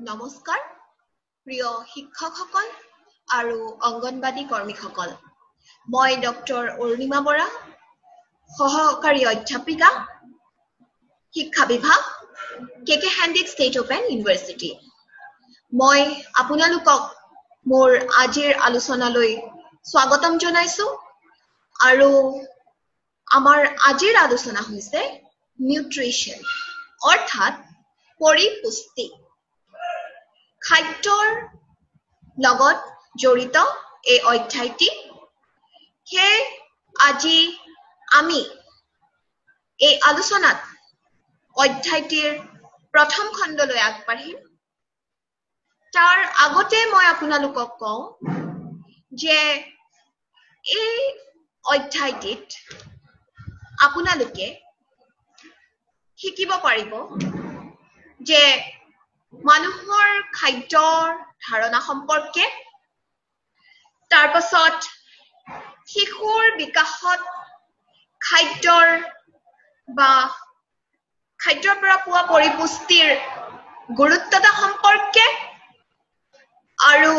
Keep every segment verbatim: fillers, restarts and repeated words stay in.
নমস্কাৰ প্ৰিয় শিক্ষকসকল আৰু অংগনবাদী কৰ্মীসকল মই ডক্টৰ অৰুণিমা বৰা সহকাৰী অধ্যাপিকা শিক্ষা বিভাগ KK Handique state open university মই আপোনালোকক মোৰ আজিৰ আলোচনালৈ স্বাগতম জনাইছো আৰু আমাৰ আজিৰ আলোচনা হৈছে নিউট্ৰিশ্যন অৰ্থাৎ পৰিপুষ্টি খাদ্যৰ লগত জড়িত এই অধ্যায়টি হে আজি আমি এই আলোচনাত অধ্যায়টিৰ প্ৰথম খণ্ডলৈ আগবাঢ়িম তাৰ আগতে মই আপোনালোকক কওঁ যে এই অধ্যায়টিত আপোনালোকে শিকিব পাৰিব যে মানুহৰ খাদ্যৰ ধাৰণা সম্পৰ্কে তাৰ পাছত শিশুৰ বিকাশত খাদ্যৰ বা খাদ্যৰ পৰা পোৱা পৰিপুষ্টিৰ গুৰুত্বতা সম্পৰ্কে আৰু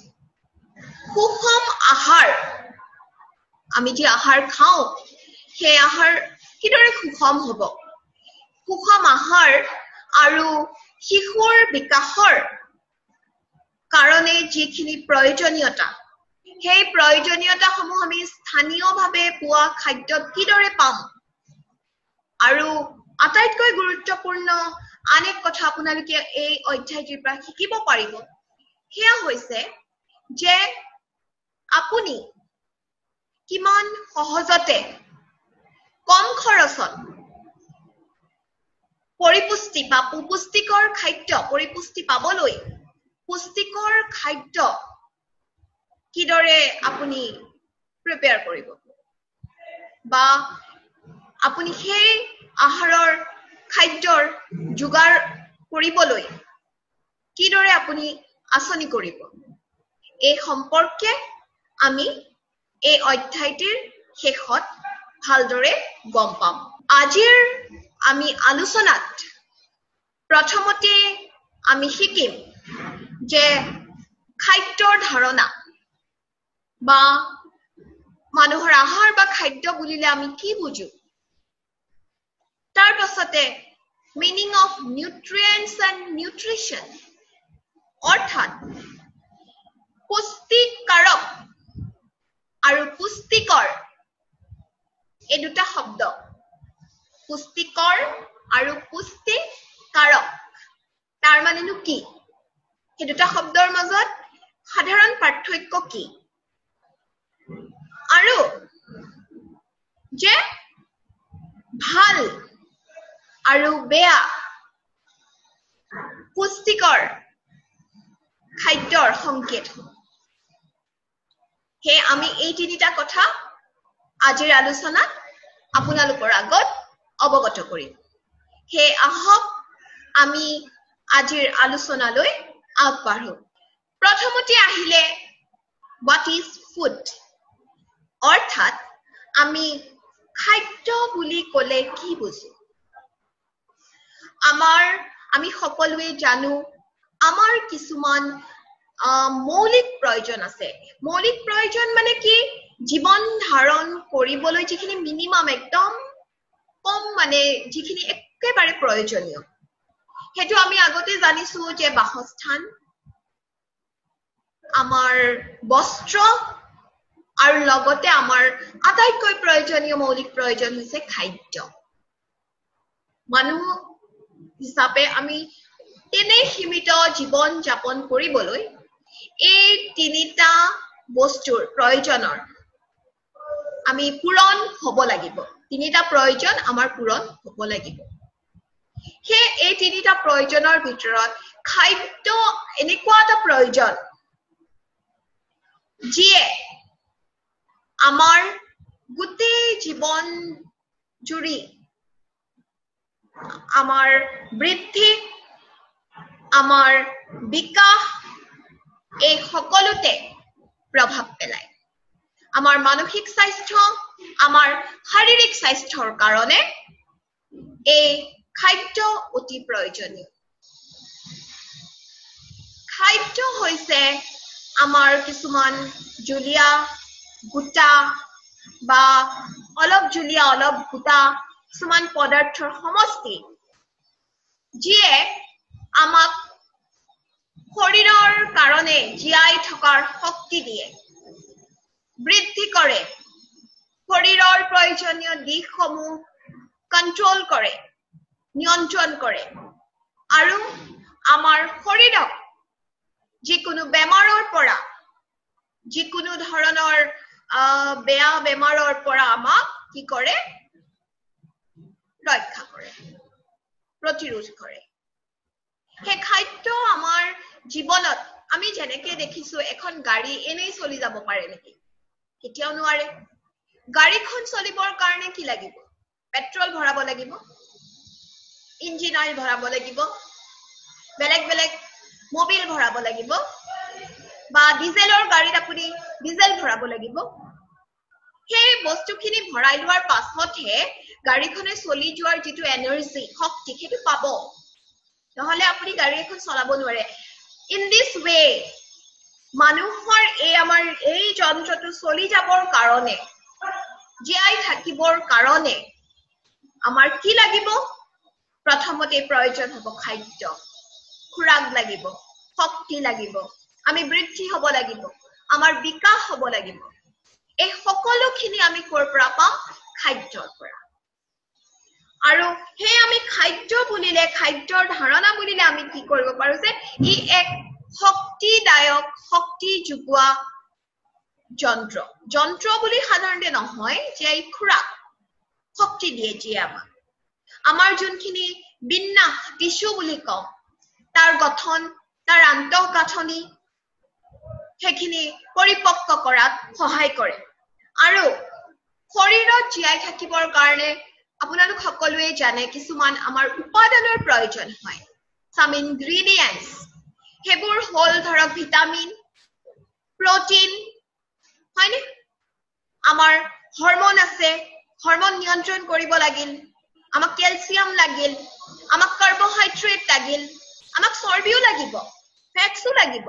সুষম আহাৰ আমি যে আহাৰ খাওঁ সেই আহাৰ কিদৰে সুষম হ'ব সুষম আহাৰ আৰু শিশুৰ বিকাশৰ কাৰণে যিখিনি প্ৰয়োজনীয়তা সেই প্ৰয়োজনীয়তাসমূহ আমি স্থানীয়ভাৱে পোৱা খাদ্যত কিদৰে পাম আৰু আটাইতকৈ গুৰুত্বপূৰ্ণ আন এক কথা আপোনালোকে এই অধ্যায়টিৰ পৰা শিকিব পাৰিব সেয়া হৈছে যে আপুনি কিমান সহজতে কম খৰচত পৰিপুষ্টি বা পুষ্টিকৰ খাদ্য পৰিপুষ্টি পাবলৈ পুষ্টিকৰ খাদ্য কিদৰে আপুনি প্ৰিপেয়াৰ কৰিব বা আপুনি সেই আহাৰৰ খাদ্যৰ যোগাৰ কৰিবলৈ কিদৰে আপুনি আঁচনি কৰিব এই সম্পৰ্কে আমি এই অধ্যায়টিৰ শেষত ভালদৰে গম পাম আজিৰ আমি আলোচনাত প্ৰথমতে আমি শিকিম যে খাদ্যৰ ধাৰণা বা মানুহৰ আহাৰ বা খাদ্য বুলিলে আমি কি বুজো তাৰ পাছতে meaning of nutrients and nutrition অৰ্থাৎ পুষ্টিকাৰক আৰু পুষ্টিকৰ এই দুটা শব্দ পুষ্টিকৰ আৰু পুষ্টিকাৰক তাৰ মানেনো কি এই দুটা শব্দৰ মাজত সাধাৰণ পাৰ্থক্য কি আৰু যে ভাল আৰু বেয়া পুষ্টিকৰ খাদ্যৰ সংকেত হে আমি এই তিনিটা কথা আজিৰ আলোচনাত আপোনালোকৰ আগত অৱগত কৰিম হে আহক আমি আজিৰ আলোচনালৈ আগবাঢ়ো প্ৰথমতে আহিলে what is food অৰ্থাৎ আমি খাদ্য বুলি ক'লে কি বুজো আমাৰ আমি সকলোৱে জানো আমাৰ কিছুমান মৌলিক প্ৰয়োজন আছে মৌলিক প্ৰয়োজন মানে কি জীৱন ধাৰণ কৰিবলৈ যিখিনি মিনিমাম একদম কম মানে যিখিনি একেবাৰে প্ৰয়োজনীয় হেতু আমি আগতে জানিছো যে বাসস্থান আমাৰ বস্ত্ৰ আৰু লগতে আমাৰ আটাইতকৈ প্ৰয়োজনীয় মৌলিক প্ৰয়োজন হৈছে খাদ্য মানুহ হিচাপে আমি তেনে সীমিত জীৱন যাপন কৰিবলৈ এই তিনিটা বস্তুৰ প্ৰয়োজনৰ আমি পূৰণ হ'ব লাগিব তিনিটা প্ৰয়োজন আমাৰ পূৰণ হ'ব লাগিব হে এই তিনিটা প্ৰয়োজনৰ ভিতৰত খাদ্য এনেকুৱা এটা প্ৰয়োজন যিয়ে আমাৰ গোটেই জীৱন জুৰি আমাৰ বৃদ্ধি আমাৰ বিকাশ এই সকলোতে প্ৰভাৱ পেলায় আমাৰ মানসিক স্বাস্থ্য আমাৰ শাৰীৰিক স্বাস্থ্যৰ কাৰণে এই খাদ্য অতি প্ৰয়োজনীয় খাদ্য হৈছে আমাৰ কিছুমান জুলীয়া গোটা বা অলপ জুলীয়া অলপ গোটা কিছুমান পদাৰ্থৰ সমষ্টি যিয়ে আমাক শৰীৰৰ কাৰণে জীয়াই থকাৰ শক্তি দিয়ে বৃদ্ধি কৰে শৰীৰৰ প্ৰয়োজনীয় দিশসমূহ কন্ট্ৰোল কৰে নিয়ন্ত্ৰণ কৰে আৰু আমাৰ শৰীৰক যিকোনো বেমাৰৰ পৰা যিকোনো ধৰণৰ বেয়া বেমাৰৰ পৰা আমাক কি কৰে ৰক্ষা কৰে প্ৰতিৰোধ কৰে হে খাদ্য আমাৰ জীৱনত আমি যেনেকে দেখিছো এখন গাড়ী এনেই চলি যাব পাৰে নেকি কেতিয়াও নোৱাৰে গাড়ীখন চলিবৰ কাৰণে কি লাগিব পেট্ৰল ভৰাব লাগিব ইঞ্জিন অইল ভৰাব লাগিব বেলেগ বেলেগ মোবিল ভৰাব লাগিব বা ডিজেলৰ গাড়ীত আপুনি ডিজেল ভৰাব লাগিব সেই বস্তুখিনি ভৰাই লোৱাৰ পাছতহে গাড়ীখনে চলি যোৱাৰ যিটো এনাৰ্জি শক্তি সেইটো পাব নহলে আপুনি গাড়ী এখন চলাব নোৱাৰে ইন দিস ওয়ে মানুহৰ এই আমাৰ এই যন্ত্ৰটো চলি যাবৰ কাৰণে জীয়াই থাকিবৰ কাৰণে আমাৰ কি লাগিব প্ৰথমতে প্ৰয়োজন হ'ব খাদ্য খুৰাক লাগিব শক্তি লাগিব আমি বৃদ্ধি হ'ব লাগিব আমাৰ বিকাশ হ'ব লাগিব এই সকলোখিনি আমি কৰ পৰা পাম খাদ্যৰ পৰা আৰু হে আমি খাদ্য বুলিলে খাদ্যৰ ধাৰণা বুলিলে আমি কি কৰিব পাৰো যে ই এক শক্তিদায়ক শক্তি যোগোৱা যন্ত্ৰ যন্ত্ৰ বুলি সাধাৰণতে নহয় যে এই খুৰাক শক্তি দিয়ে যে আমাক আমাৰ যোনখিনি বিন্যাস টিস্যু বুলি কওঁ তাৰ গঠন তাৰ আন্তঃগাঁথনি সেইখিনি পৰিপক্ক কৰাত সহায় কৰে আৰু শৰীৰত জীয়াই থাকিবৰ কাৰণে আপোনালোক সকলোৱে জানে কিছুমান আমাৰ উপাদানৰ প্ৰয়োজন হয় some ingredients হেবোৰ হল ধৰক ভিটামিন প্ৰটিন হয়নে আমাৰ হৰমন আছে হৰমন নিয়ন্ত্ৰণ কৰিব লাগিল আমাক ক্যালসিয়াম লাগিল আমাক কাৰ্বোহাইড্ৰেট লাগিল আমাক চৰ্বিও লাগিব ফেটসও লাগিব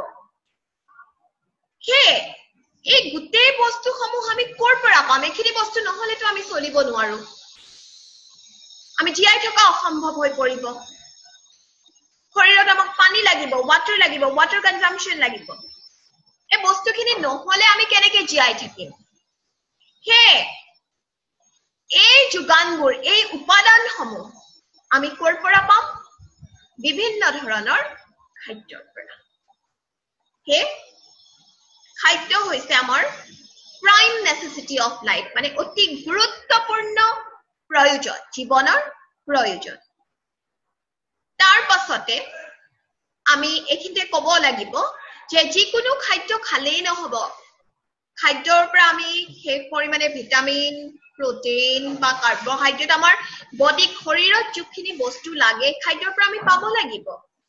হে এই গুটেই বস্তুসমূহ আমি কৰ পৰা পাম এখিনি বস্তু নহলেতো আমি চলিব নোৱাৰো আমি জীয়াই থকা অসম্ভৱ হৈ পৰিব শৰীৰত আমাক পানী লাগিব ওৱাটাৰ লাগিব ওৱাটাৰ কনজাম্পশন লাগিব এই বস্তুখিনি নহলে আমি কেনেকৈ জীয়াই থাকিম হে এই যোগানবোৰ এই উপাদানসমূহ আমি কৰ পৰা পাম বিভিন্ন ধৰণৰ খাদ্যৰ পৰা হে খাদ্য হৈছে আমাৰ প্ৰাইম নেসেসিটি অফ লাইফ মানে অতি গুৰুত্বপূৰ্ণ প্ৰয়োজন জীৱনৰ প্ৰয়োজন তাৰ পাছতে আমি এখিনতে ক'ব লাগিব যে যিকোনো খাদ্য খালেই নহব খাদ্যৰ পৰা আমি সেই পৰিমাণে ভিটামিন প্ৰটিন বা কাৰ্বোহাইড্ৰেট আমাৰ বডি শৰীৰত যিখিনি বস্তু লাগে খাদ্যৰ পৰা আমি পাব লাগিব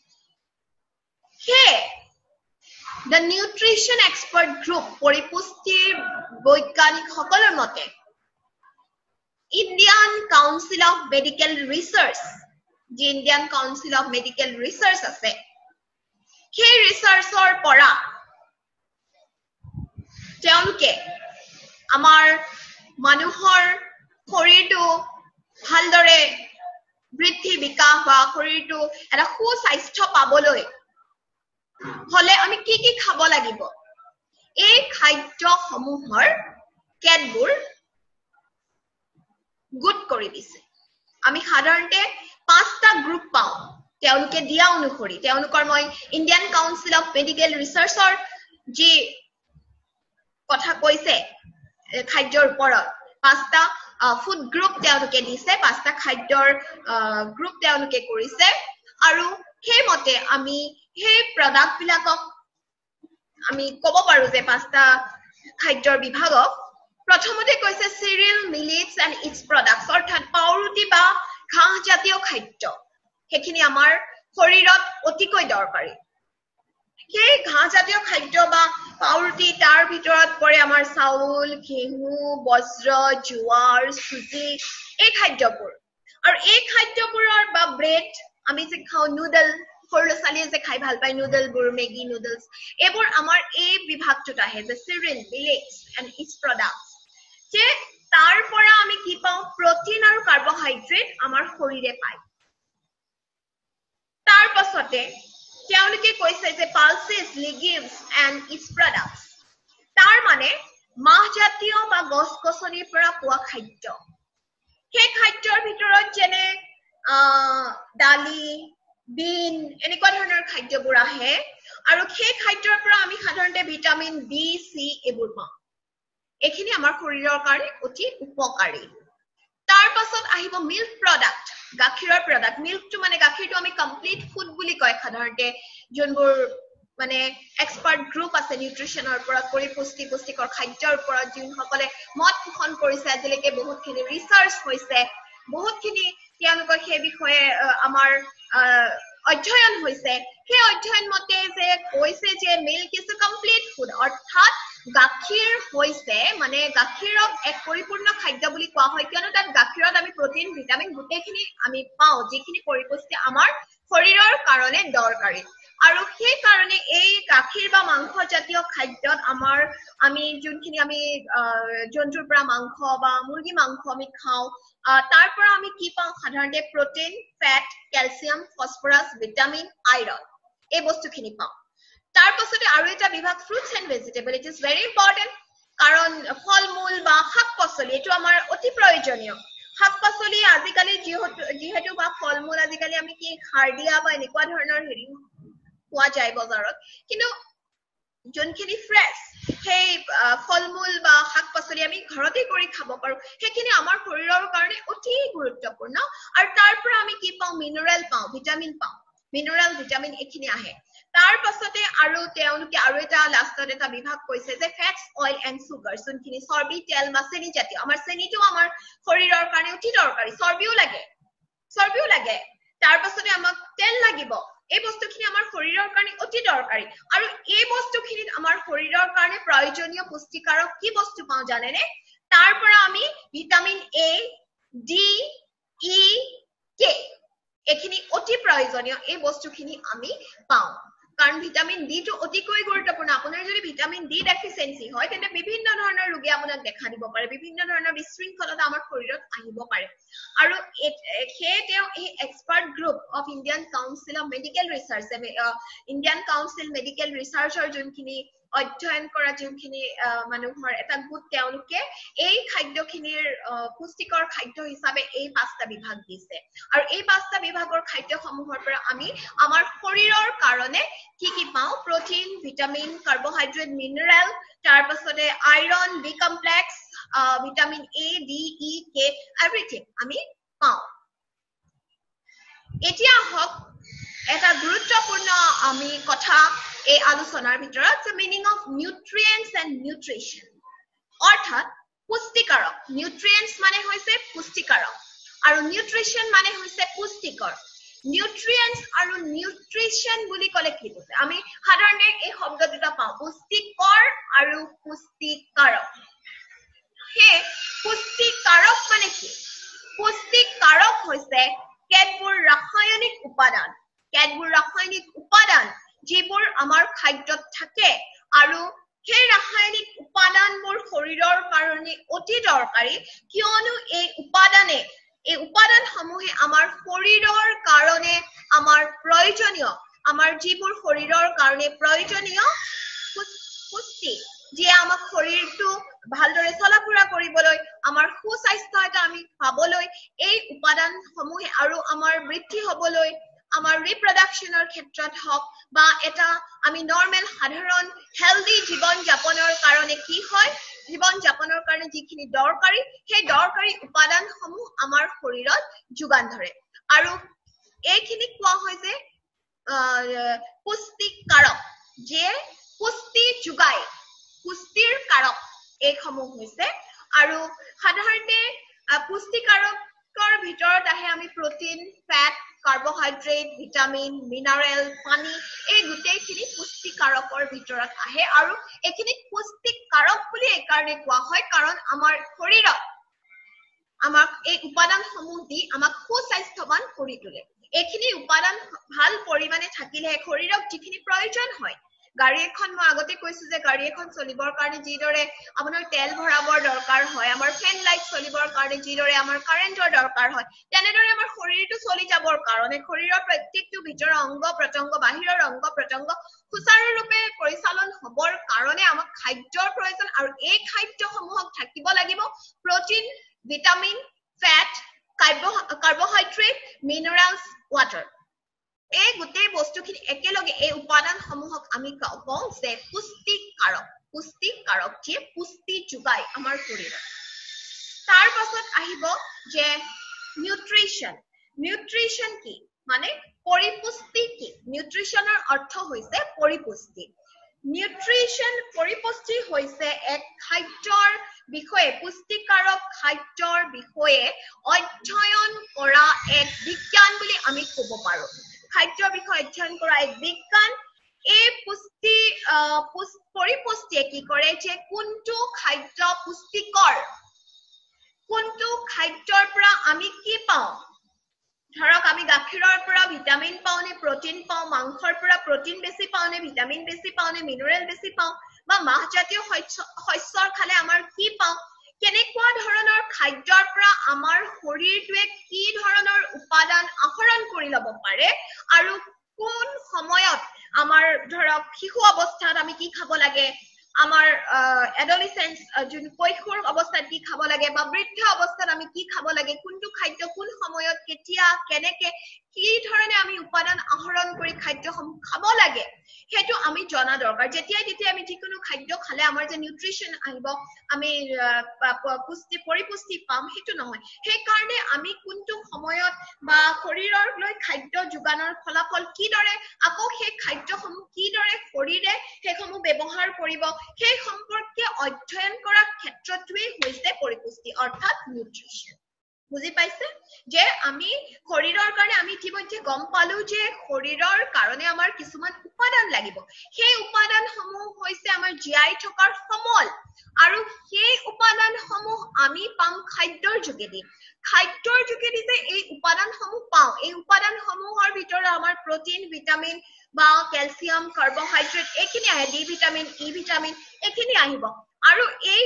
হে The nutrition expert group পৰিপুষ্টিৰ বৈজ্ঞানিক সকলৰ মতে Indian Council of Medical Research the Indian Council of Medical Research আছে সেই ৰিসাৰ্চৰ পৰা তেওঁলোকে আমাৰ মানুহৰ শৰীৰটো ভালদৰে বৃদ্ধি বিকাশ বা শৰীৰটো এটা সুস্বাস্থ্য পাবলৈ হলে আমি কি কি খাব লাগিব এই খাদ্য সমূহৰ কেটবোৰ গুড কৰি দিছে আমি সাধাৰণতে পাঁচটা গ্ৰুপ পাওঁ তেওঁলোকে দিয়া অনুসৰি তেওঁলোকৰ মই ইণ্ডিয়ান কাউন্সিল অফ মেডিকেল ৰিসাৰ্চৰ যি কথা কৈছে খাদ্যৰ ওপৰত পাঁচটা ফুড গ্ৰুপ তেওঁলোকে দিছে পাঁচটা খাদ্যৰ গ্ৰুপ তেওঁলোকে কৰিছে আৰু সেই মতে আমি সেই প্ৰডাক্ট বিলাকক আমি ক'ব পাৰো যে পাঁচটা খাদ্যৰ বিভাগক প্ৰথমতে কৈছে cereal millets and its products অৰ্থাৎ পাউৰুটি বা ঘাঁহ জাতীয় খাদ্য হেখিনি আমাৰ শৰীৰত অতিকৈ দৰকাৰী সেই ঘাঁহ জাতীয় খাদ্য বা পাউৰুটি তাৰ ভিতৰত পৰে আমাৰ চাউল ঘেহু বজ্ৰ জোৱাৰ সুজি এই খাদ্যবোৰ আৰু এই খাদ্যবোৰৰ বা ব্ৰেড আমি যে খাও নুডল সৰু ছালিয়ে যে খাই ভাল পায় নুডলবোৰ মেগি নুডলছ এবোৰ আমাৰ এই বিভাগটোত আহে যে cereal millets and its products যে তাৰ পৰা আমি কি পাওঁ প্ৰটিন আৰু কাৰ্বহাইড্ৰেট আমাৰ শৰীৰে পায় তাৰ পাছতে তেওঁলোকে কৈছে যে pulses legumes and its products তাৰ মানে মাহজাতীয় বা গছ-গছনিৰ পৰা পোৱা খাদ্য সেই খাদ্যৰ ভিতৰত যেনে দালি বিন এনেকুৱা ধৰণৰ খাদ্যবোৰ আহে আৰু সেই খাদ্যৰ পৰা আমি সাধাৰণতে ভিটামিন বি সি এবোৰ পাওঁ এখিনি আমাৰ শৰীৰৰ কাৰণে অতি উপকাৰী তাৰ পাছত আহিব মিল্ক প্ৰডাক্ট গাখীৰৰ প্ৰডাক্ট মিল্কটো মানে গাখীৰটো আমি কমপ্লিট ফুড বুলি কয় সাধাৰণতে যোনবোৰ মানে এক্সপাৰ্ট গ্ৰুপ আছে নিউট্ৰিশনৰ ওপৰত পৰি পুষ্টি পুষ্টিকৰ খাদ্যৰ ওপৰত যোনসকলে মত পোষণ কৰিছে আজিলৈকে বহুতখিনি ৰিচাৰ্চ হৈছে বহুতখিনি তেওঁলোকৰ সেই বিষয়ে আমাৰ অধ্যয়ন হৈছে সেই অধ্যয়ন মতে যে কৈছে যে milk is a complete food অৰ্থাৎ গাখীৰ হৈছে মানে গাখীৰক এক পৰিপূৰ্ণ খাদ্য বুলি কোৱা হয় কিয়নো তাত গাখীৰত আমি প্ৰটিন ভিটামিন গোটেইখিনি আমি পাওঁ যিখিনি পৰিপুষ্টি আমাৰ শৰীৰৰ কাৰণে দৰকাৰী আৰু সেই কাৰণে এই গাখীৰ বা মাংস জাতীয় খাদ্যত আমাৰ আমি যোনখিনি আমি জন্তুৰ পৰা মাংস বা মুৰ্গী মাংস আমি খাওঁ তাৰ পৰা আমি কি পাওঁ সাধাৰণতে protein fat calcium phosphorus vitamin iron এই বস্তুখিনি পাওঁ তাৰ পাছতে আৰু এটা বিভাগ fruits and vegetable it is very important কাৰণ ফল-মূল বা শাক-পাচলি এটো আমাৰ অতি প্ৰয়োজনীয় শাক-পাচলি আজিকালি যিহেতু বা ফল-মূল আজিকালি আমি কি সাৰ দিয়া বা এনেকুৱা ধৰণৰ হেৰি পোৱা যায় বজাৰত কিন্তু যোনখিনি ফ্ৰেছ সেই ফল-মূল বা শাক-পাচলি আমি ঘৰতে কৰি খাব পাৰো সেইখিনি আমাৰ শৰীৰৰ কাৰণে অতি গুৰুত্বপূৰ্ণ আৰু তাৰ পৰা আমি কি পাওঁ মিনাৰেল পাওঁ ভিটামিন পাওঁ মিনাৰেল ভিটামিন এখিনি আহে তাৰ পাছতে আৰু তেওঁলোকে আৰু এটা লাষ্টত এটা বিভাগ কৈছে যে ফেটস অইল এন্ড সুগাৰ যোনখিনি চৰ্বি তেল বা চেনি জাতীয় আমাৰ চেনিটো আমাৰ শৰীৰৰ কাৰণে অতি দৰকাৰী চৰ্বিও লাগে চৰ্বিও লাগে তাৰ পাছতে আমাক তেল লাগিব এই বস্তুখিনি আমাৰ শৰীৰৰ কাৰণে অতি দৰকাৰী আৰু এই বস্তুখিনিত আমাৰ শৰীৰৰ কাৰণে প্ৰয়োজনীয় পুষ্টিকাৰক কি বস্তু পাওঁ জানেনে তাৰ পৰা আমি ভিটামিন এ ডি ই কে এখিনি অতি প্ৰয়োজনীয় এই বস্তুখিনি আমি পাওঁ কাৰণ ভিটামিন ডি টো অতিকৈ গুৰুত্বপূৰ্ণ আপোনাৰ যদি ভিটামিন ডি ডেফিচিয়েন্সি হয় তেন্তে বিভিন্ন ধৰণৰ ৰোগে আপোনাক দেখা দিব পাৰে বিভিন্ন ধৰণৰ বিশৃংখলতা আমাৰ শৰীৰত আহিব পাৰে আৰু সেই তেওঁ এই expert group of Indian council of medical research Indian council medical ৰিচাৰ্চৰ যোনখিনি অধ্যয়ন কৰা যোনখিনি মানুহৰ এটা গোট তেওঁলোকে এই খাদ্যখিনিৰ পুষ্টিকৰ খাদ্য হিচাপে এই পাঁচটা বিভাগ দিছে আৰু এই পাঁচটা বিভাগৰ খাদ্যসমূহৰ পৰা আমি আমাৰ শৰীৰৰ কাৰণে কি কি পাওঁ প্ৰটিন ভিটামিন কাৰ্বহাইড্ৰেট মিনাৰেল তাৰ পাছতে iron B complex vitamin A D E K everything আমি পাওঁ এতিয়া হক এটা গুৰুত্বপূৰ্ণ আমি কথা এই আলোচনাৰ ভিতৰত যে meaning of nutrients and nutrition অৰ্থাৎ পুষ্টিকাৰক নিউট্ৰিয়েন্টস মানে হৈছে পুষ্টিকাৰক আৰু নিউট্ৰিশন মানে হৈছে পুষ্টিকৰ নিউট্ৰিয়েন্টস আৰু নিউট্ৰিশন বুলি ক'লে কি বুজায় আমি সাধাৰণতে এই শব্দ দুটা পাওঁ পুষ্টিকৰ আৰু পুষ্টিকাৰক হে পুষ্টিকাৰক মানে কি পুষ্টিকাৰক হৈছে কেতবোৰ ৰাসায়নিক উপাদান কেতবোৰ ৰাসায়নিক উপাদান যিবোৰ আমাৰ খাদ্যত থাকে আৰু সেই ৰাসায়নিক উপাদানবোৰ শৰীৰৰ কাৰণে অতি দৰকাৰী কিয়নো এই উপাদানে এই উপাদানসমূহে আমাৰ শৰীৰৰ কাৰণে আমাৰ প্ৰয়োজনীয় আমাৰ যিবোৰ শৰীৰৰ কাৰণে প্ৰয়োজনীয় পুষ্টি যিয়ে আমাক শৰীৰটো ভালদৰে চলাফুৰা কৰিবলৈ আমাৰ সুস্বাস্থ্য এটা আমি পাবলৈ এই উপাদানসমূহে আৰু আমাৰ বৃদ্ধি হ'বলৈ আমাৰ ৰিপ্ৰডাকচনৰ ক্ষেত্ৰত হওক বা এটা আমি নৰ্মেল সাধাৰণ হেলদি জীৱন যাপনৰ কাৰণে কি হয় জীৱন যাপনৰ কাৰণে যিখিনি দৰকাৰী সেই দৰকাৰী উপাদানসমূহ আমাৰ শৰীৰত যোগান ধৰে আৰু এইখিনি কোৱা হয় যে পুষ্টিকাৰক যে পুষ্টি যোগায় পুষ্টিৰ কাৰক এইসমূহ হৈছে আৰু সাধাৰণতে পুষ্টিকাৰকৰ ভিতৰত আহে আমি protein fat carbohydrate vitamin mineral পানী এই গোটেইখিনি পুষ্টিকাৰকৰ ভিতৰত আহে আৰু এইখিনি পুষ্টিকাৰক বুলি এই কাৰণে কোৱা হয় কাৰণ আমাৰ শৰীৰত আমাক এই উপাদানসমূহ দি আমাক সুস্বাস্থ্যৱান কৰি তোলে এইখিনি উপাদান ভাল পৰিমাণে থাকিলে শৰীৰক যিখিনি প্ৰয়োজন হয় গাড়ী এখন মই আগতে কৈছো যে গাড়ী এখন চলিবৰ কাৰণে যিদৰে আপোনাৰ তেল ভৰাবৰ দৰকাৰ হয় আমাৰ ফেন লাইট চলিবৰ কাৰণে যিদৰে আমাৰ কাৰেণ্টৰ দৰকাৰ হয় তেনেদৰে আমাৰ শৰীৰটো চলি যাবৰ কাৰণে শৰীৰৰ প্ৰত্যেকটো ভিতৰৰ অংগ প্ৰত্যংগ বাহিৰৰ অংগ প্ৰত্যংগ সুচাৰুৰূপে পৰিচালন হবৰ কাৰণে আমাক খাদ্যৰ প্ৰয়োজন আৰু এই খাদ্যসমূহক থাকিব লাগিব protein vitamin fat carbohydrate minerals water এই গোটেই বস্তুখিনি একেলগে এই উপাদানসমূহক আমি কওঁ যে পুষ্টিকাৰক পুষ্টিকাৰক যে পুষ্টি যোগায় আমাৰ শৰীৰত তাৰ পাছত আহিব যে নিউট্ৰিশন নিউট্ৰিশন কি মানে পৰিপুষ্টি কি নিউট্ৰিশনৰ অৰ্থ হৈছে পৰিপুষ্টি নিউট্ৰিশন পৰিপুষ্টি হৈছে এক খাদ্যৰ বিষয়ে পুষ্টিকাৰক খাদ্যৰ বিষয়ে অধ্যয়ন কৰা এক বিজ্ঞান বুলি আমি ক'ব পাৰো খাদ্যৰ বিষয়ে অধ্যয়ন কৰা এক বিজ্ঞান এই পুষ্টি পৰিপুষ্টিয়ে কি কৰে যে কোনটো খাদ্য পুষ্টিকৰ কোনটো খাদ্যৰ পৰা আমি কি পাওঁ ধৰক আমি গাখীৰৰ পৰা ভিটামিন পাওঁ নে প্ৰটিন পাওঁ মাংসৰ পৰা প্ৰটিন বেছি পাওঁ নে ভিটামিন বেছি পাওঁ নে মিনাৰেল বেছি পাওঁ বা মাহজাতীয় শস্যৰ খালে আমাৰ কি পাওঁ কেনেকুৱা ধৰণৰ খাদ্যৰ পৰা আমাৰ শৰীৰটোৱে কি ধৰণৰ উপাদান আহৰণ কৰি ল'ব পাৰে আৰু কোন সময়ত আমাৰ ধৰক শিশু অৱস্থাত আমি কি খাব লাগে আমাৰ এডোলেসেন্স যোন কৈশোৰ অৱস্থাত কি খাব লাগে বা বৃদ্ধ অৱস্থাত আমি কি খাব লাগে কোনটো খাদ্য কোন সময়ত কেতিয়া কেনেকে কি ধৰণে আমি উপাদান আহৰণ কৰি খাদ্যসমূহ খাব লাগে হেতু আমি জনা দৰকাৰ যেতিয়া যেতিয়া আমি যিকোনো খাদ্য খালে আমাৰ যে নিউট্ৰিশন আহিব আমি পুষ্টি পৰিপুষ্টি পাম হেতু নহয় সেই কাৰণে আমি কোনটো সময়ত বা শৰীৰৰ লৈ খাদ্য যোগানৰ ফলাফল কি দৰে আকৌ সেই খাদ্যসমূহ কি দৰে শৰীৰে সেইসমূহ ব্যৱহাৰ কৰিব সেই সম্পৰ্কে অধ্যয়ন কৰাৰ ক্ষেত্ৰটোৱে হৈছে পৰিপুষ্টি অৰ্থাৎ নিউট্ৰিশন বুজি পাইছে যে আমি শৰীৰৰ কাৰণে আমি ইতিমধ্যে গম পালো যে শৰীৰৰ কাৰণে আমাৰ কিছুমান উপাদান লাগিব সেই উপাদানসমূহ হৈছে আমাৰ জীয়াই থকাৰ সমল আৰু সেই উপাদানসমূহ আমি পাম খাদ্যৰ যোগেদি খাদ্যৰ যোগেদি যে এই উপাদানসমূহ পাওঁ এই উপাদানসমূহৰ ভিতৰত আমাৰ প্ৰটিন ভিটামিন বা ক্যালসিয়াম কাৰ্বহাইড্ৰেট এইখিনি আহে ডি ভিটামিন ই ভিটামিন এইখিনি আহিব আৰু এই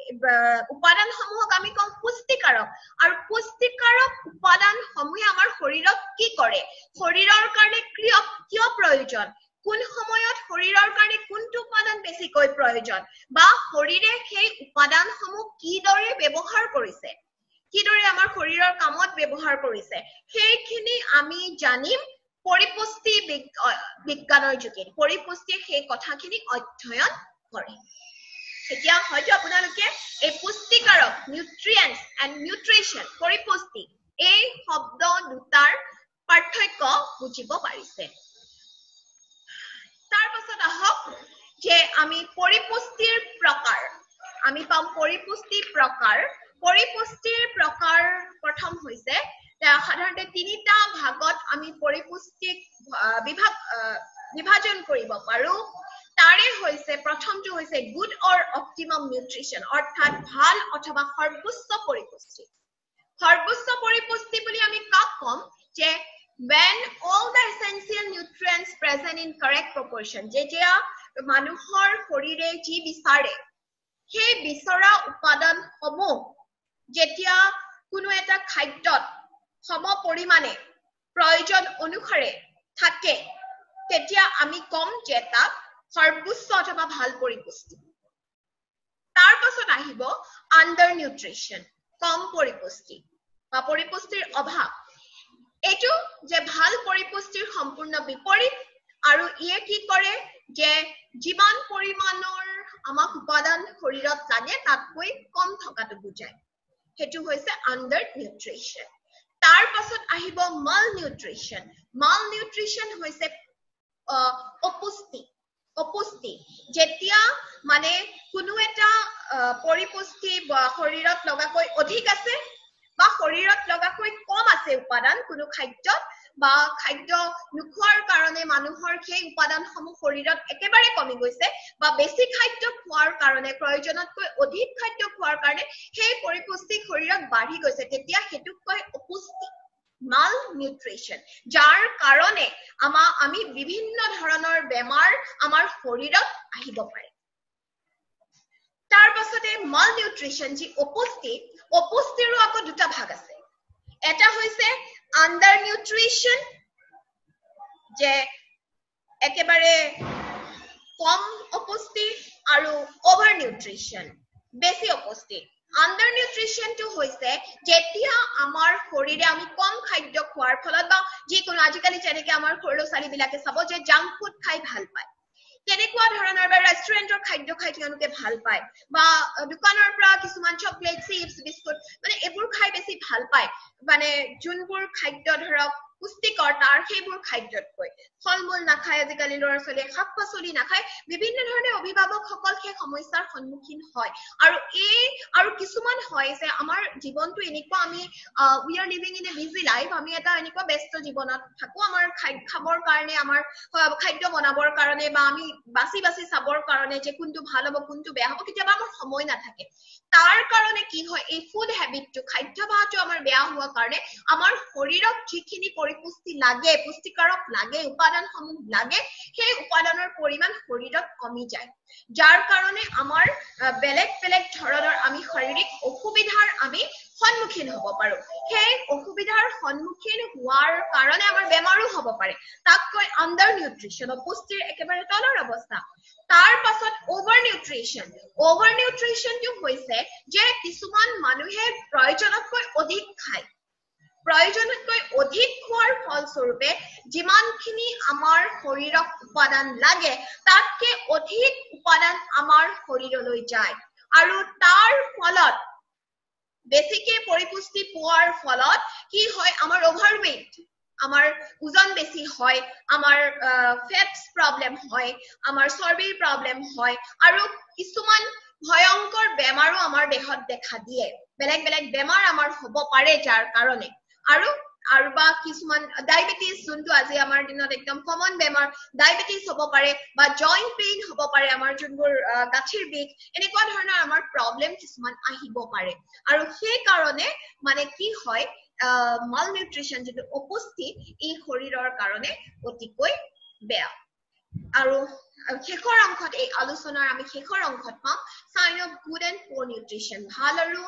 উপাদানসমূহক আমি কম পুষ্টিকাৰক আৰু পুষ্টিকাৰক উপাদানসমূহে আমাৰ শৰীৰত কি কৰে শৰীৰৰ কাৰণে কিয় কিয় প্ৰয়োজন কোন সময়ত শৰীৰৰ কাৰণে কোনটো উপাদান বেছিকৈ প্ৰয়োজন বা শৰীৰে সেই উপাদানসমূহ কিদৰে ব্যৱহাৰ কৰিছে কিদৰে আমাৰ শৰীৰৰ কামত ব্যৱহাৰ কৰিছে সেইখিনি আমি জানিম পৰিপুষ্টি বিজ্ঞানৰ যোগেদি পৰিপুষ্টিয়ে সেই কথাখিনি অধ্যয়ন কৰে এতিয়া হয়তো আপোনালোকে এই পুষ্টিকাৰক নিউট্ৰিয়েন্টস এণ্ড নিউট্ৰিশন পৰিপুষ্টি এই শব্দ দুটাৰ পাৰ্থক্য বুজিব পাৰিছে তাৰ পাছত আহক যে আমি পৰিপুষ্টিৰ প্ৰকাৰ আমি পাম পৰিপুষ্টি প্ৰকাৰ পৰিপুষ্টিৰ প্ৰকাৰ প্ৰথম হৈছে সাধাৰণতে তিনিটা ভাগত আমি পৰিপুষ্টিক বিভাগ বিভাজন কৰিব পাৰো তাৰে হৈছে প্ৰথমটো হৈছে গুড অৰ অপটিমাম নিউট্ৰিশন অৰ্থাৎ ভাল অথবা সৰ্বোচ্চ পৰিপুষ্টি সৰ্বোচ্চ পৰিপুষ্টি বুলি আমি কাক কম যে when all the essential nutrients present in correct proportion যেতিয়া মানুহৰ শৰীৰে যি বিচাৰে সেই বিচৰা উপাদান সমূহ যেতিয়া কোনো এটা খাদ্যত সম পৰিমাণে প্ৰয়োজন অনুসাৰে থাকে তেতিয়া আমি কম যে তাক সৰ্বোচ্চ অথবা ভাল পৰিপুষ্টি তাৰ পাছত আহিব আন্ডাৰ নিউট্ৰিশন কম পৰিপুষ্টি বা পৰিপুষ্টিৰ অভাৱ এটো যে ভাল পৰিপুষ্টিৰ সম্পূৰ্ণ বিপৰীত আৰু ইয়ে কি কৰে যে যিমান পৰিমাণৰ আমাক উপাদান শৰীৰত লাগে তাতকৈ কম থকাটো বুজায় হেতু হৈছে আন্ডাৰ নিউট্ৰিশন তাৰ পাছত আহিব মাল নিউট্ৰিশন মাল নিউট্ৰিশন হৈছে অপুষ্টি অপুষ্টি যেতিয়া মানে কোনো এটা পৰিপুষ্টি শৰীৰত লগাকৈ অধিক আছে বা শৰীৰত লগাকৈ কম আছে উপাদান কোনো খাদ্যত বা খাদ্য নোখোৱাৰ কাৰণে মানুহৰ সেই উপাদানসমূহ শৰীৰত একেবাৰে কমি গৈছে বা বেছি খাদ্য খোৱাৰ কাৰণে প্ৰয়োজনতকৈ অধিক খাদ্য খোৱাৰ কাৰণে সেই পৰিপুষ্টি শৰীৰত বাঢ়ি গৈছে তেতিয়া হেতুক কয় অপুষ্টি মাল নিউট্ৰিশ্যন যাৰ কাৰণে আমা আমি বিভিন্ন ধৰণৰ বেমাৰ আমাৰ শৰীৰত আহিব পাৰে তাৰ পাছতে মাল নিউট্ৰিশ্যন যি অপুষ্টি অপুষ্টিৰো আকৌ দুটা ভাগ আছে এটা হৈছে আন্ডাৰ নিউট্ৰিশ্যন যে একেবাৰে কম অপুষ্টি আৰু ওভাৰ নিউট্ৰিশ্যন বেছি অপুষ্টি আন্ডাৰ নিউট্ৰিশ্যন টু হৈছে যেতিয়া আমাৰ শৰীৰে আমি কম খাদ্য খোৱাৰ ফলত বা যিকোনো আজিকালি যেনেকৈ আমাৰ সৰু ছোৱালী বিলাকে চাব যে জাংক ফুড খাই ভাল পায় তেনেকুৱা ধৰণৰ বা ৰেষ্টুৰেণ্টৰ খাদ্য খাই তেওঁলোকে ভাল পায় বা দোকানৰ পৰা কিছুমান চকলেট চিপছ বিস্কুট মানে এইবোৰ খাই বেছি ভাল পায় মানে যোনবোৰ খাদ্য ধৰক পুষ্টিকৰ তাৰ সেইবোৰ খাদ্যতকৈ ফলমূল নাখায় আজিকালি ল'ৰা ছোৱালীয়ে শাক পাচলি নাখায় বিভিন্ন ধৰণে অভিভাৱকসকল সেই সমস্যাৰ সন্মুখীন হয় আৰু এই আৰু কিছুমান হয় যে আমাৰ জীৱনটো এনেকুৱা আমি we are living in a busy life আমি এটা এনেকুৱা ব্যস্ত জীৱনত থাকো আমাৰ খাবৰ কাৰণে আমাৰ খাদ্য বনাবৰ কাৰণে বা আমি বাছি বাছি চাবৰ কাৰণে যে কোনটো ভাল হ'ব কোনটো বেয়া হ'ব কেতিয়াবা আমাৰ সময় নাথাকে তাৰ কাৰণে কি হয় এই ফুড হেবিটটো খাদ্যাভ্যাসটো আমাৰ বেয়া হোৱাৰ কাৰণে আমাৰ শৰীৰত যিখিনি পৰিপুষ্টি লাগে পুষ্টিকাৰক লাগে উপাদানসমূহ লাগে সেই উপাদানৰ পৰিমাণ শৰীৰত কমি যায় যাৰ কাৰণে আমাৰ বেলেগ বেলেগ ধৰণৰ আমি শাৰীৰিক অসুবিধাৰ আমি সন্মুখীন হ'ব পাৰো সেই অসুবিধাৰ সন্মুখীন হোৱাৰ কাৰণে আমাৰ বেমাৰো হ'ব পাৰে তাক কয় আন্ডাৰ নিউট্ৰিশ্যন অপুষ্টিৰ একেবাৰে তলৰ অৱস্থা তাৰ পাছত ওভাৰ নিউট্ৰিশ্যন ওভাৰ নিউট্ৰিশ্যনটো হৈছে যে কিছুমান মানুহে প্ৰয়োজনতকৈ অধিক খায় প্ৰয়োজনতকৈ অধিক খোৱাৰ ফলস্বৰূপে যিমানখিনি আমাৰ শৰীৰক উপাদান লাগে তাতকৈ অধিক উপাদান আমাৰ শৰীৰলৈ যায় আৰু তাৰ ফলত বেছিকে পৰিপুষ্টি পোৱাৰ ফলত কি হয় আমাৰ ওভাৰৱেইট আমাৰ ওজন বেছি হয় আমাৰ ফেটছ প্ৰব্লেম হয় আমাৰ চৰ্বিৰ প্ৰব্লেম হয় আৰু কিছুমান ভয়ংকৰ বেমাৰো আমাৰ দেহত দেখা দিয়ে বেলেগ বেলেগ বেমাৰ আমাৰ হ'ব পাৰে যাৰ কাৰণে আৰু আৰু বা কিছুমান ডায়াবেটিস যোনটো আজি আমাৰ দিনত একদম কমন বেমাৰ ডায়াবেটিস হ'ব পাৰে বা জইন্ট পেইন হ'ব পাৰে আমাৰ যোনবোৰ গাঁঠিৰ বিষ এনেকুৱা ধৰণৰ আমাৰ প্ৰব্লেম কিছুমান আহিব পাৰে আৰু সেই কাৰণে মানে কি হয় মাল নিউট্ৰিশ্যন যেটো অপুষ্টি এই শৰীৰৰ কাৰণে অতিকৈ বেয়া আৰু শেষৰ অংশত এই আলোচনাৰ আমি শেষৰ অংশত পাম sign of good and poor nutrition ভাল আৰু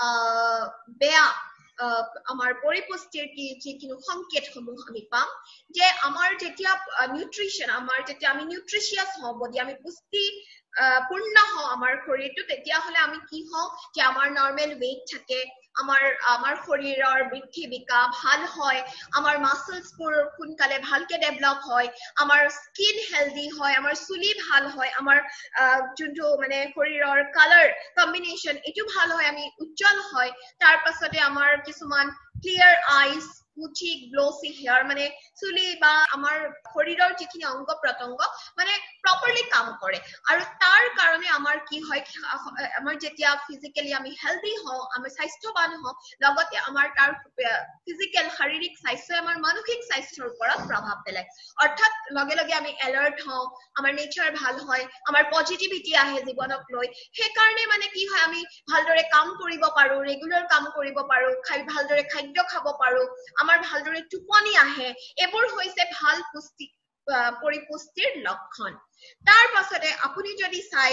বেয়া আমাৰ পৰিপুষ্টিৰ কি যিকিনো সংকেতসমূহ আমি পাম যে আমাৰ যেতিয়া নিউট্ৰিশ্যন আমাৰ যেতিয়া আমি নিউট্ৰিচিয়াছ হওঁ বডি আমি পুষ্টি পূৰ্ণ হওঁ আমাৰ শৰীৰটো তেতিয়া হলে আমি কি হওঁ যে আমাৰ নৰ্মেল weight থাকে আমাৰ আমাৰ শৰীৰৰ বৃদ্ধি বিকাশ ভাল হয় আমাৰ মাসলছবোৰ সোনকালে ভালকে ডেভেলপ হয় আমাৰ স্কিন হেলদি হয় আমাৰ চুলি ভাল হয় আমাৰ যোনটো মানে শৰীৰৰ কালাৰ কম্বিনেশন এটো ভাল হয় আমি উজ্জ্বল হয় তাৰ পাছতে আমাৰ কিছুমান ক্লিয়াৰ আইজ পুচি গ্লোসি হেয়াৰ মানে চুলি বা আমাৰ শৰীৰৰ যিখিনি অংগ প্ৰত্যংগ মানে প্ৰপাৰলি কাম কৰে আৰু তাৰ কাৰণে আমাৰ কি হয় আমাৰ যেতিয়া ফিজিক্যালি আমি হেলদি হওঁ আমি স্বাস্থ্যৱান হওঁ লগতে আমাৰ তাৰ ফিজিক্যাল শাৰীৰিক স্বাস্থ্য আমাৰ মানসিক স্বাস্থ্যৰ ওপৰত প্ৰভাৱ পেলায় অৰ্থাৎ লগে লগে আমি এলাৰ্ট হওঁ আমাৰ নেচাৰ ভাল হয় আমাৰ পজিটিভিটি আহে জীৱনক লৈ সেই কাৰণে মানে কি হয় আমি ভালদৰে কাম কৰিব পাৰো ৰেগুলাৰ কাম কৰিব পাৰো খাই ভালদৰে খাদ্য খাব পাৰো আমাৰ ভালদৰে টোপনি আহে এবোৰ হৈছে ভাল পুষ্টি পৰিপুষ্টিৰ লক্ষণ তাৰ পাছতে আপুনি যদি চাই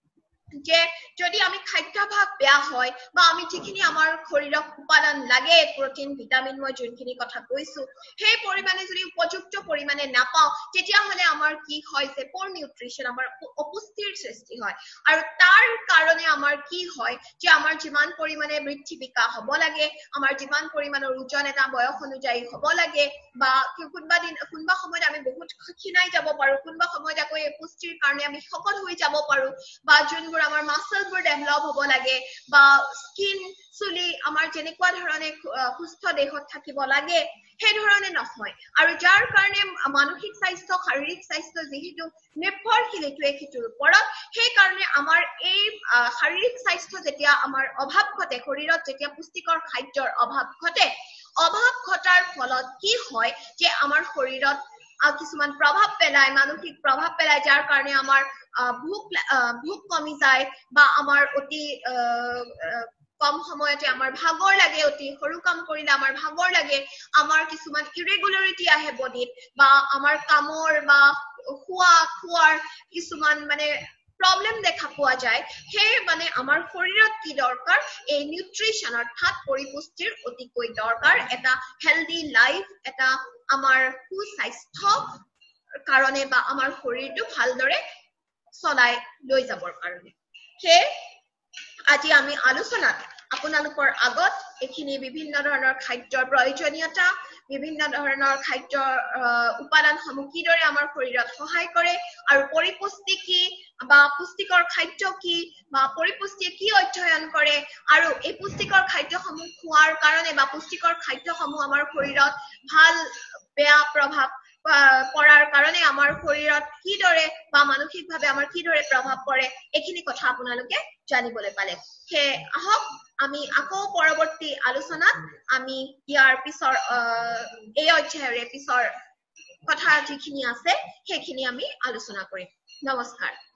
যে যদি আমি খাদ্যাভ্যাস বেয়া হয় বা আমি যিখিনি আমাৰ শৰীৰক উপাদান লাগে প্ৰটিন ভিটামিন মই যোনখিনি কথা কৈছো সেই পৰিমাণে যদি উপযুক্ত পৰিমাণে নাপাও তেতিয়া হলে আমাৰ কি হয় যে পোৰ নিউট্ৰিশ্যন আমাৰ অপুষ্টিৰ সৃষ্টি হয় আৰু তাৰ কাৰণে আমাৰ কি হয় যে আমাৰ যিমান পৰিমাণে বৃদ্ধি বিকাশ হ'ব লাগে আমাৰ যিমান পৰিমাণৰ ওজন এটা বয়স অনুযায়ী হ'ব লাগে বা কোনবা দিন কোনবা সময়ত আমি বহুত খিনাই যাব পাৰো কোনবা সময়ত আকৌ এই পুষ্টিৰ কাৰণে আমি শকত হৈ যাব পাৰো বা যোনবোৰ আমাৰ মাসলবোৰ ডেভেলপ হ'ব লাগে বা স্কিন চুলি আমাৰ যেনেকুৱা ধৰণে সুস্থ দেহত থাকিব লাগে সেই ধৰণে নহয় আৰু যাৰ কাৰণে মানসিক স্বাস্থ্য শাৰীৰিক স্বাস্থ্য যেহেতু নিৰ্ভৰশীল এটোৱে সিটোৰ ওপৰত সেই কাৰণে আমাৰ এই শাৰীৰিক স্বাস্থ্য যেতিয়া আমাৰ অভাৱ ঘটে শৰীৰত যেতিয়া পুষ্টিকৰ খাদ্যৰ অভাৱ ঘটে অভাৱ ঘটাৰ ফলত কি হয় যে আমাৰ শৰীৰত কিছুমান প্ৰভাৱ পেলায় মানসিক প্ৰভাৱ পেলায় যাৰ কাৰণে আমাৰ ভোক ভোক কমি যায় বা আমাৰ অতি কম সময়তে আমাৰ ভাগৰ লাগে অতি সৰু কাম কৰিলে আমাৰ ভাগৰ লাগে আমাৰ কিছুমান ইৰেগুলাৰিটি আহে বডিত বা আমাৰ কামৰ বা খোৱা খোৱাৰ কিছুমান মানে প্ৰবলেম দেখা পোৱা যায় হে মানে আমাৰ শৰীৰত কি দৰকাৰ এই নিউট্ৰিশন অৰ্থাৎ পৰিপুষ্টিৰ অতিকৈ দৰকাৰ এটা হেলদি লাইফ এটা আমাৰ সুস্বাস্থ্য কাৰণে বা আমাৰ শৰীৰটো ভালদৰে চলাই লৈ যাবৰ কাৰণে হে আজি আমি আলোচনাত আপোনালোকৰ আগত এখিনি বিভিন্ন ধৰণৰ খাদ্যৰ প্ৰয়োজনীয়তা বিভিন্ন ধৰণৰ খাদ্যৰ উপাদান সমূহ কিদৰে আমাৰ শৰীৰত সহায় কৰে আৰু পৰিপুষ্টি কি বা পুষ্টিকৰ খাদ্য কি বা পৰিপুষ্টিয়ে কি অধ্যয়ন কৰে আৰু এই পুষ্টিকৰ খাদ্যসমূহ খোৱাৰ কাৰণে বা পুষ্টিকৰ খাদ্যসমূহ আমাৰ শৰীৰত ভাল বেয়া প্ৰভাৱ পৰাৰ কাৰণে আমাৰ শৰীৰত কিদৰে বা মানসিকভাৱে আমাৰ কিদৰে প্ৰভাৱ পৰে এখিনি কথা আপোনালোকে জানিবলৈ পালে হে আহক আমি আকৌ পৰৱৰ্তী আলোচনাত আমি ইয়াৰ পিছৰ এই অধ্যায়ৰে পিছৰ কথা যিখিনি আছে সেইখিনি আমি আলোচনা কৰিম নমস্কাৰ